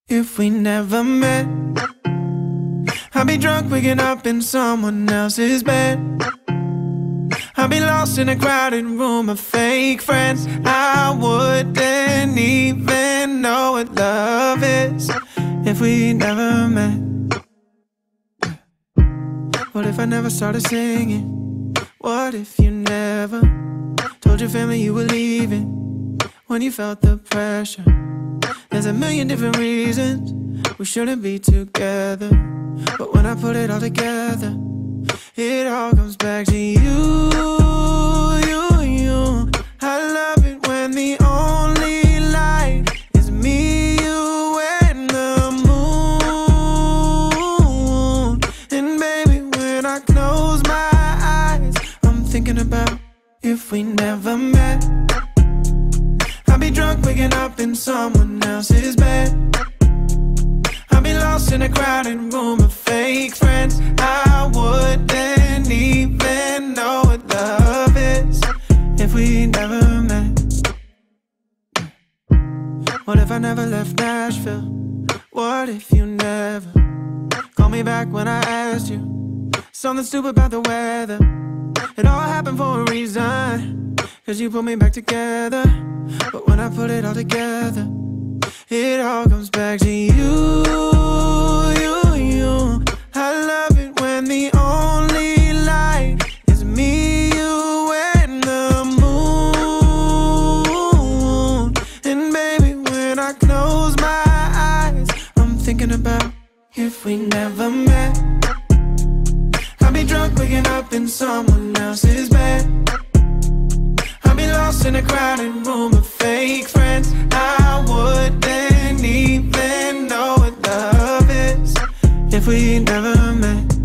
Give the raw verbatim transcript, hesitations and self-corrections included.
If we never met, I'd be drunk waking up in someone else's bed. I'd be lost in a crowded room of fake friends. I wouldn't even know what love is if we never met. What if I never started singing? What if you never told your family you were leaving when you felt the pressure? There's a million different reasons we shouldn't be together, but when I put it all together, it all comes back to you, you, you. I love it when the only light is me, you, and the moon. And baby, when I close my eyes, I'm thinking about if we never met. I'd be drunk waking up in someone else's bed. I'd be lost in a crowded room of fake friends. I wouldn't even know what love is if we never met. What if I never left Nashville? What if you never called me back when I asked you something stupid about the weather? It all happened for a reason, 'cause you put me back together. But when I put it all together, it all comes back to you, you, you. I love it when the only light is me, you, and the moon. And baby, when I close my eyes, I'm thinking about if we never met. I'd be drunk waking up in someone else's bed. I'd be lost in a crowded room of fake friends. I wouldn't even know what love is if we never met.